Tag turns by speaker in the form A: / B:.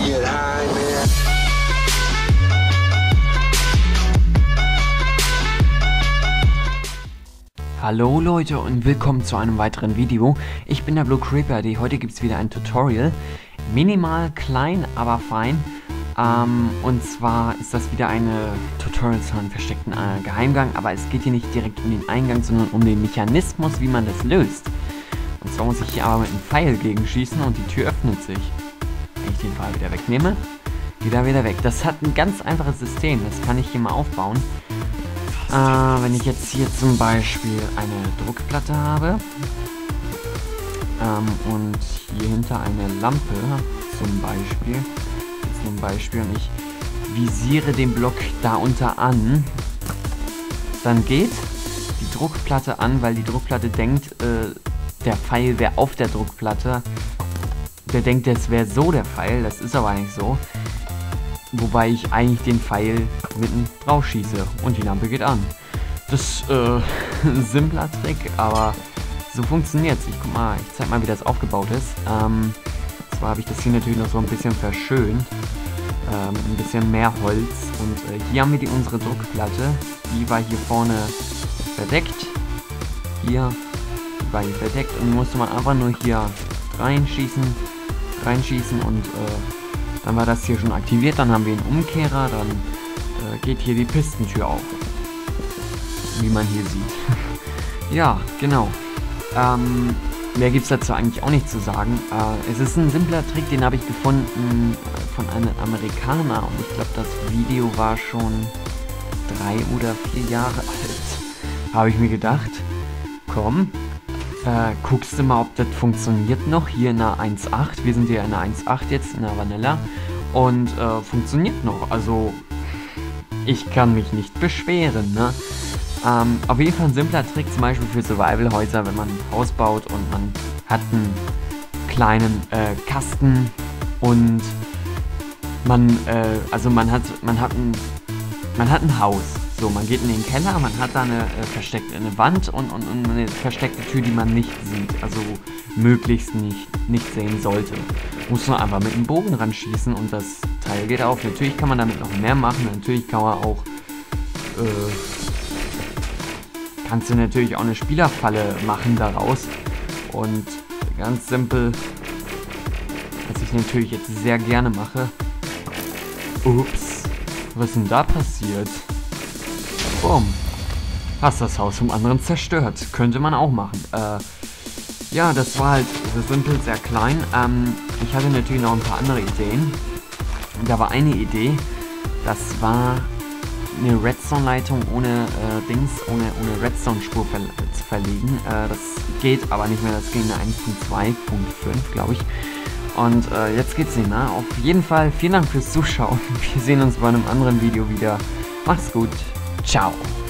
A: get high, man.
B: Hallo Leute und willkommen zu einem weiteren Video. Ich bin der Blue Creeper. Heute gibt es wieder ein Tutorial. Minimal, klein, aber fein. Und zwar ist das wieder eine Tutorial zu einem versteckten Geheimgang. Aber es geht hier nicht direkt um den Eingang, sondern um den Mechanismus, wie man das löst. Und zwar muss ich hier aber mit einem Pfeil gegenschießen und die Tür öffnet sich. Wenn ich den Pfeil wieder wegnehme, geht er wieder weg. Das hat ein ganz einfaches System. Das kann ich hier mal aufbauen. Wenn ich jetzt hier zum Beispiel eine Druckplatte habe und hier hinter eine Lampe zum Beispiel, jetzt nur ein Beispiel, und ich visiere den Block darunter an, dann geht die Druckplatte an, weil die Druckplatte denkt, der Pfeil wäre auf der Druckplatte. Der denkt, das wäre so der Pfeil, das ist aber nicht so. Wobei ich eigentlich den Pfeil mitten drauf schieße und die Lampe geht an. Das ist ein simpler Trick, aber so funktioniert es. Ich zeig mal, wie das aufgebaut ist. Zwar habe ich das hier natürlich noch so ein bisschen verschönt. Mit ein bisschen mehr Holz. Und hier haben wir unsere Druckplatte. Die war hier vorne verdeckt. Hier war hier verdeckt und musste man einfach nur hier reinschießen und dann war das hier schon aktiviert, dann haben wir einen Umkehrer, dann geht hier die Pistentür auf, wie man hier sieht. Ja, genau. Mehr gibt es dazu eigentlich auch nicht zu sagen. Es ist ein simpler Trick, den habe ich gefunden von einem Amerikaner und ich glaube, das Video war schon 3 oder 4 Jahre alt. Habe ich mir gedacht, komm, guckst du mal, ob das funktioniert noch, hier in der 1.8, wir sind hier in der 1.8 jetzt, in der Vanilla, und funktioniert noch, also ich kann mich nicht beschweren, ne? Auf jeden Fall ein simpler Trick, zum Beispiel für Survival-Häuser, wenn man ein Haus baut und man hat einen kleinen Kasten und man hat ein Haus. So, man geht in den Keller, man hat da eine Wand und eine versteckte Tür, die man nicht sieht, also möglichst nicht sehen sollte. Muss man einfach mit dem Bogen ran schießen und das Teil geht auf. Natürlich kann man damit noch mehr machen, natürlich kann man auch, kannst du natürlich auch eine Spielerfalle machen daraus. Und ganz simpel, was ich natürlich jetzt sehr gerne mache. Ups, was ist denn da passiert? Boom. Hast das Haus vom anderen zerstört. Könnte man auch machen. Ja, das war halt sehr simpel, sehr klein. Ich hatte natürlich noch ein paar andere Ideen. Und da war eine Idee, das war eine Redstone-Leitung ohne ohne Redstone-Spur zu verlegen. Das geht aber nicht mehr, das ging in der 1.2.5, glaube ich. Und jetzt geht's nicht mehr. Auf jeden Fall vielen Dank fürs Zuschauen. Wir sehen uns bei einem anderen Video wieder. Macht's gut. Ciao.